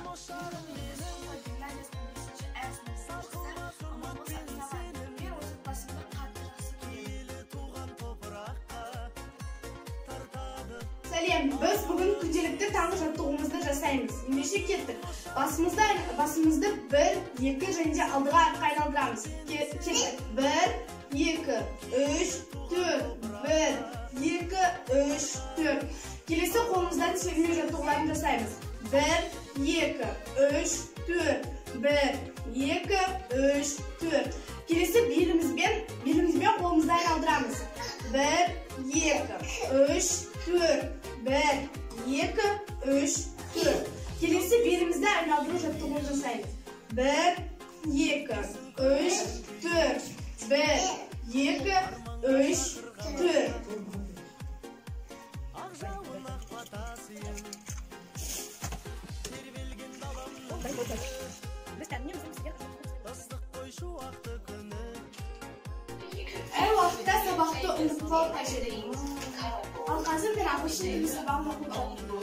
Сәлем, біз бүгін күнделікті таңғы жаттығуымызды жасаймыз. Ендеше кеттік. Басымызды 1, 2 және де алдыға артқа айналдырамыз. Кеттік. 1, 2, 3, 4. 1, 2, 3, 4. Келесі қолымыздан сермеу жаттығуларын жасаймыз. 1, 2, 3, 4. 1, 2, 3, 4. Келесі белімізбен қолымызды айналдырамыз. 1, 2, 3, 4. 1, 2, 3, 4. Келесі белімізді айналдыру жаттығуын жасаймыз. 1, 2, 3, 4. 1, 2, 3, 4. Әр уақытта сабақты ұмытпау қажет. Ал қазір мен ағылшын тілі сабағын оқып жатырмын.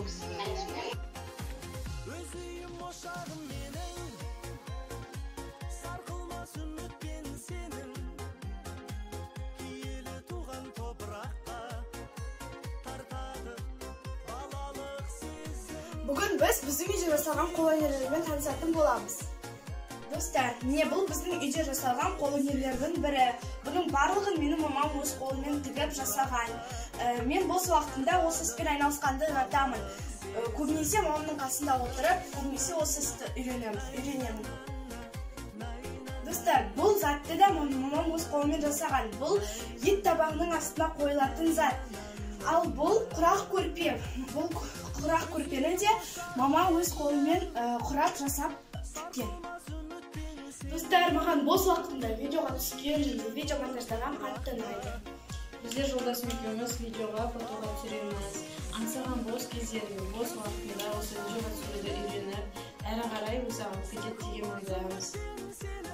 Бүгін біз біздің үйде жасалған қолөнерлермен танысатын боламыз. Достар, бұл біздің үйде жасалған қолөнерлердің бірі. Бұның барлығын менің мамам өз қолымен тігіп жасаған. Мен бос уақытымда осы іспен айналысқанды ұнатамын. Көбінесе мамамның қасында отырып, көбінесе осы істі үйренемін. Достар, бұл затты да мамам өз қолымен жасаған. Бұл ет табағының астына қойылатын зат. Ал бұл құрақ көрпе. Бұл құрақ көрпені де мамам өз қолымен құрап жасап тіккен. Достар, маған бос уақытында видеоға түскен және видео монтаждаған қатты ұнайды. Біздер жолдас екеуміз видеоға фотоға түсіреміз. Аңсаған бос кездерінде, бос уақытында осы видеоға түсіруді үйреніп, әрі қарай өзі алып кетеді деген ойдамыз.